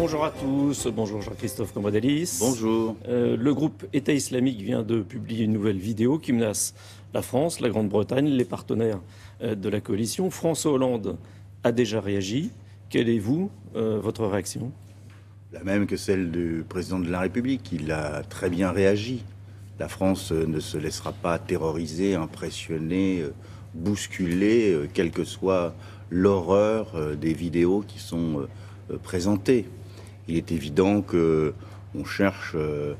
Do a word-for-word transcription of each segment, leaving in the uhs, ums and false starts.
Bonjour à tous, bonjour Jean-Christophe Cambadélis. Bonjour. Euh, le groupe État islamique vient de publier une nouvelle vidéo qui menace la France, la Grande-Bretagne, les partenaires euh, de la coalition. François Hollande a déjà réagi. Quelle est, vous, euh, votre réaction? La même que celle du président de la République. Il a très bien réagi. La France ne se laissera pas terroriser, impressionner, bousculer, quelle que soit l'horreur des vidéos qui sont présentées. Il est évident qu'on cherche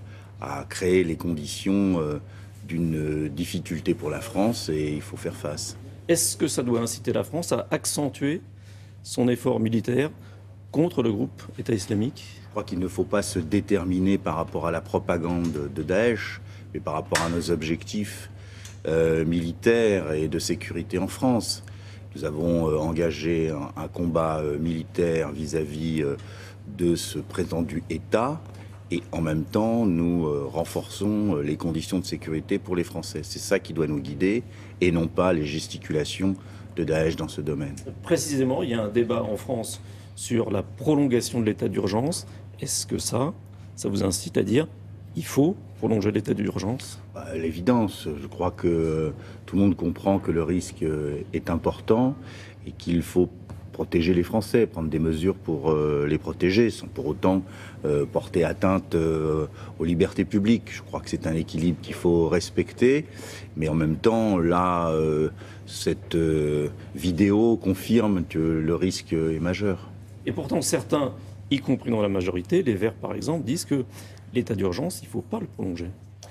à créer les conditions d'une difficulté pour la France et il faut faire face. Est-ce que ça doit inciter la France à accentuer son effort militaire contre le groupe État islamique? Je crois qu'il ne faut pas se déterminer par rapport à la propagande de Daesh, mais par rapport à nos objectifs euh, militaires et de sécurité en France. Nous avons euh, engagé un, un combat euh, militaire vis-à-vis euh, de ce prétendu État, et en même temps, nous euh, renforçons les conditions de sécurité pour les Français. C'est ça qui doit nous guider, et non pas les gesticulations de Daesh dans ce domaine. Précisément, il y a un débat en France sur la prolongation de l'état d'urgence. Est-ce que ça, ça vous incite à dire il faut prolonger l'état d'urgence? Bah, à l'évidence, je crois que tout le monde comprend que le risque est important et qu'il faut protéger les Français, prendre des mesures pour euh, les protéger, sans pour autant euh, porter atteinte euh, aux libertés publiques. Je crois que c'est un équilibre qu'il faut respecter, mais en même temps, là, euh, cette euh, vidéo confirme que le risque est majeur. Et pourtant, certains, y compris dans la majorité, les Verts par exemple, disent que l'état d'urgence, il ne faut pas le prolonger.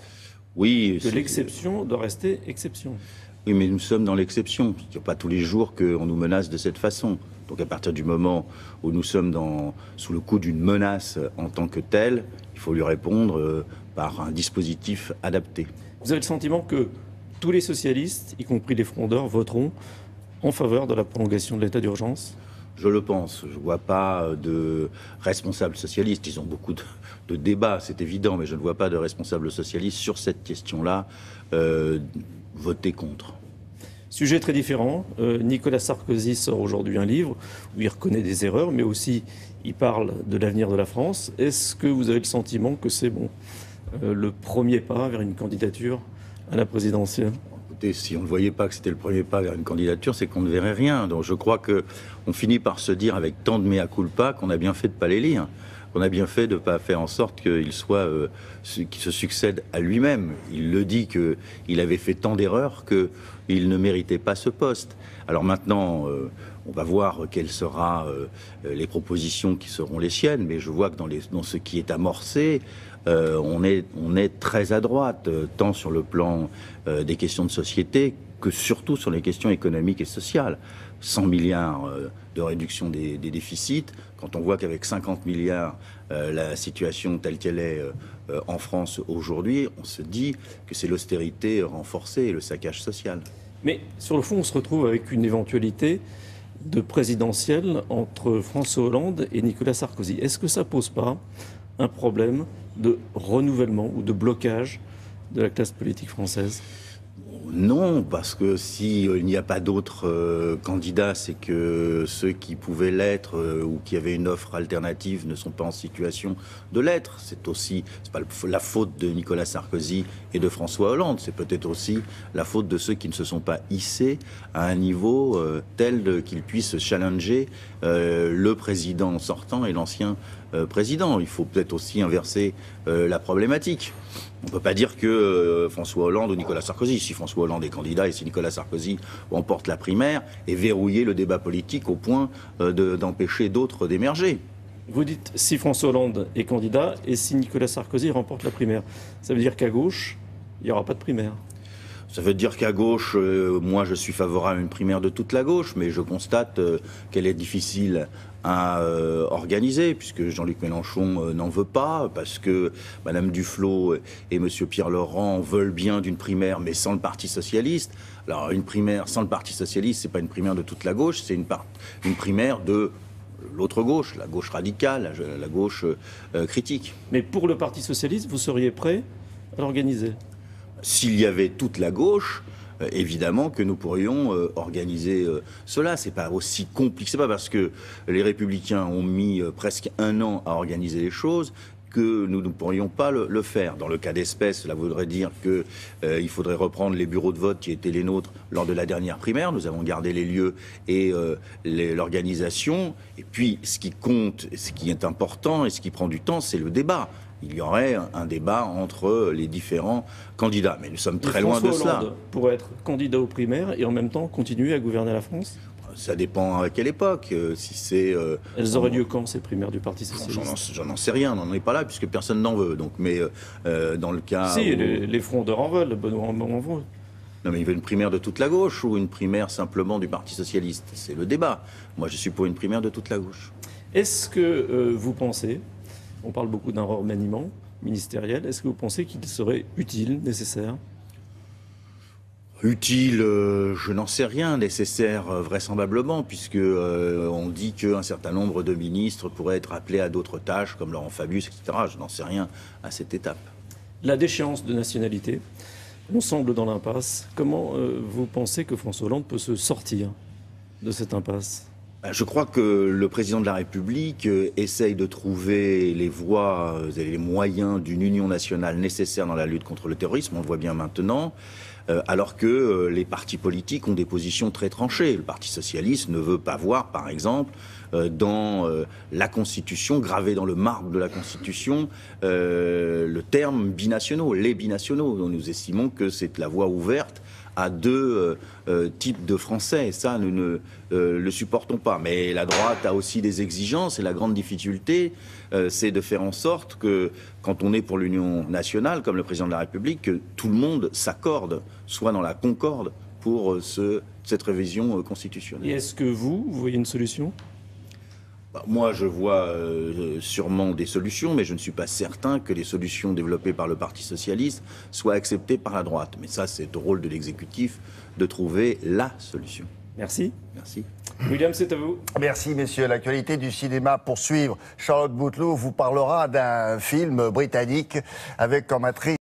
Oui. Que l'exception doit rester exception. Oui, mais nous sommes dans l'exception. Ce n'est pas tous les jours qu'on nous menace de cette façon. Donc à partir du moment où nous sommes dans, sous le coup d'une menace en tant que telle, il faut lui répondre euh, par un dispositif adapté. Vous avez le sentiment que tous les socialistes, y compris les frondeurs, voteront en faveur de la prolongation de l'état d'urgence? Je le pense. Je ne vois pas de responsables socialistes. Ils ont beaucoup de, de débats, c'est évident, mais je ne vois pas de responsables socialistes sur cette question-là euh, voter contre. Sujet très différent. Euh, Nicolas Sarkozy sort aujourd'hui un livre où il reconnaît des erreurs, mais aussi il parle de l'avenir de la France. Est-ce que vous avez le sentiment que c'est bon, euh, le premier pas vers une candidature à la présidentielle? Écoutez, si on ne voyait pas que c'était le premier pas vers une candidature, c'est qu'on ne verrait rien. Donc je crois qu'on finit par se dire avec tant de mea culpa qu'on a bien fait de ne pas les lire. On a bien fait de ne pas faire en sorte qu'il soit, euh, qu'il se succède à lui-même. Il le dit qu'il avait fait tant d'erreurs qu'il ne méritait pas ce poste. Alors maintenant, euh, on va voir quelles seront euh, les propositions qui seront les siennes, mais je vois que dans, les, dans ce qui est amorcé, euh, on, est, on est très à droite, euh, tant sur le plan euh, des questions de société que surtout sur les questions économiques et sociales. cent milliards de réduction des, des déficits, quand on voit qu'avec cinquante milliards, euh, la situation telle qu'elle est euh, en France aujourd'hui, on se dit que c'est l'austérité renforcée et le saccage social. Mais sur le fond, on se retrouve avec une éventualité de présidentielle entre François Hollande et Nicolas Sarkozy. Est-ce que ça pose pas un problème de renouvellement ou de blocage de la classe politique française? Non, parce que s'il euh, n'y a pas d'autres euh, candidats, c'est que ceux qui pouvaient l'être euh, ou qui avaient une offre alternative ne sont pas en situation de l'être. C'est aussi, c'est pas la faute de Nicolas Sarkozy et de François Hollande, c'est peut-être aussi la faute de ceux qui ne se sont pas hissés à un niveau euh, tel qu'ils puissent challenger euh, le président sortant et l'ancien euh, président. Il faut peut-être aussi inverser euh, la problématique. On ne peut pas dire que euh, François Hollande ou Nicolas Sarkozy, si François Hollande est candidat et si Nicolas Sarkozy remporte la primaire, et verrouiller le débat politique au point euh, de, d'empêcher d'autres d'émerger. Vous dites si François Hollande est candidat et si Nicolas Sarkozy remporte la primaire. Ça veut dire qu'à gauche, il n'y aura pas de primaire? Ça veut dire qu'à gauche, euh, moi je suis favorable à une primaire de toute la gauche, mais je constate euh, qu'elle est difficile à euh, organiser, puisque Jean-Luc Mélenchon euh, n'en veut pas, parce que Madame Duflot et Monsieur Pierre Laurent veulent bien d'une primaire, mais sans le Parti socialiste. Alors une primaire sans le Parti socialiste, c'est pas une primaire de toute la gauche, c'est une, par- une primaire de l'autre gauche, la gauche radicale, la, la gauche euh, critique. Mais pour le Parti socialiste, vous seriez prêt à l'organiser? S'il y avait toute la gauche, euh, évidemment que nous pourrions euh, organiser euh, cela. C'est pas aussi compliqué. C'est pas parce que les Républicains ont mis euh, presque un an à organiser les choses que nous ne pourrions pas le, le faire. Dans le cas d'espèce, cela voudrait dire qu'il euh, faudrait reprendre les bureaux de vote qui étaient les nôtres lors de la dernière primaire. Nous avons gardé les lieux et euh, l'organisation. Et puis, ce qui compte, ce qui est important et ce qui prend du temps, c'est le débat. Il y aurait un, un débat entre les différents candidats. Mais nous sommes très et loin de François cela. Hollande pourrait être candidat aux primaires et en même temps continuer à gouverner la France? Ça dépend à quelle époque. Euh, si c'est, euh, Elles auraient lieu quand, ces primaires du Parti Socialiste? J'en sais rien, on n'en est pas là, puisque personne n'en veut. Donc, mais euh, dans le cas... Si, où... les, les frondeurs en veulent, Benoît Hamon en veut. Non, mais il veut une primaire de toute la gauche ou une primaire simplement du Parti Socialiste? C'est le débat. Moi, je suis pour une primaire de toute la gauche. Est-ce que euh, vous pensez, on parle beaucoup d'un remaniement ministériel, est-ce que vous pensez qu'il serait utile, nécessaire? Utile, euh, je n'en sais rien. Nécessaire, euh, vraisemblablement, puisque euh, on dit qu'un certain nombre de ministres pourraient être appelés à d'autres tâches, comme Laurent Fabius, et cetera. Je n'en sais rien à cette étape. La déchéance de nationalité, on semble dans l'impasse. Comment euh, vous pensez que François Hollande peut se sortir de cette impasse? Je crois que le président de la République essaye de trouver les voies et les moyens d'une union nationale nécessaire dans la lutte contre le terrorisme, on le voit bien maintenant, alors que les partis politiques ont des positions très tranchées. Le Parti socialiste ne veut pas voir, par exemple, dans la Constitution, gravé dans le marbre de la Constitution, le terme binationaux, les binationaux. Donc nous estimons que c'est la voie ouverte à deux euh, types de Français. Et ça, nous ne euh, le supportons pas. Mais la droite a aussi des exigences. Et la grande difficulté, euh, c'est de faire en sorte que, quand on est pour l'union nationale, comme le président de la République, que tout le monde s'accorde, soit dans la concorde pour euh, ce, cette révision euh, constitutionnelle. Et est-ce que vous, vous voyez une solution ? Bah, moi, je vois euh, sûrement des solutions, mais je ne suis pas certain que les solutions développées par le Parti socialiste soient acceptées par la droite. Mais ça, c'est au rôle de l'exécutif de trouver la solution. Merci. Merci. William, c'est à vous. Merci, messieurs. L'actualité du cinéma pour suivre. Charlotte Bouteloup vous parlera d'un film britannique avec comme actrice